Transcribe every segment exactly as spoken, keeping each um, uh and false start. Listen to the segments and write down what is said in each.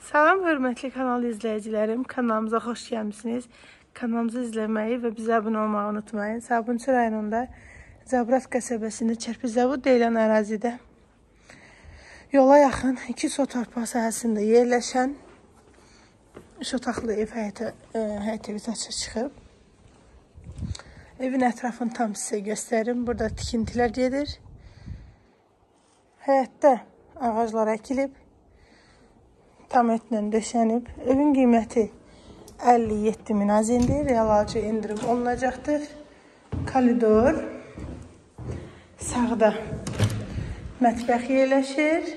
Salam hörmətli kanal izləyicilərim, kanalımıza xoş gəlmişsiniz. Kanalımızı izləməyi və bizə abunə olmağı unutmayın. Sabunçu rayonunda Zabrat qəsəbəsində Çərpizavud deyilən ərazidə yola yaxın iki sotorpaq sahəsində yerləşən üç otaqlı ev həyət, həyət evi açıq çıxıb. Evin ətrafını tam sizə göstərim. Burada tikintilər gedir. Həyətdə ağaclar əkilib. Tam etlə döşənib. Evin qiyməti əlli yeddi min azindir. Real alıcı indirim olunacaqdır. Koridor. Sağda mətbəx yerləşir.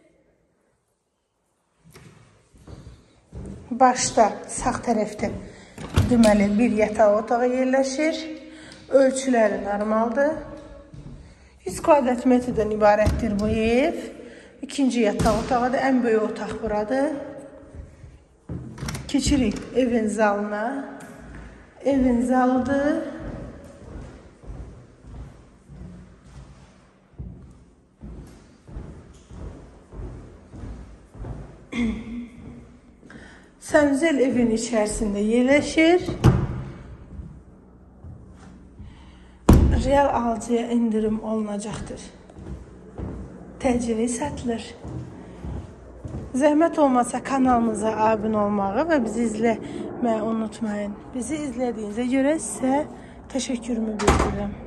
Başda sağ tərəfdə deməli bir yataq otağı yerləşir. Ölçüləri normaldır. yüz kvadrat metrdən ibarətdir bu ev. İkinci yataq otağı da ən böyük otaq buradır. Keçirik evin zalına. Evin zalıdır. Sənzel evin içərisində yerləşir. Real alıcıya indirim olunacaqdır. Təcili satılır. Zəhmət olmasa kanalımıza abunə olmağı və bizi izləməyi unutmayın. Bizi izlədiyinizə görə sizə təşəkkürümü bildirirəm.